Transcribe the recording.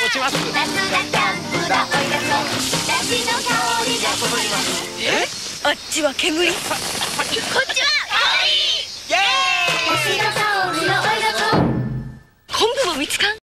落ちます。 夏がキャンプだ追い出そう。だしの香りがこもります。 あっちは煙。 こっちは香り。 イエーイ。 だしの香りを追い出そう。 昆布も見つかん。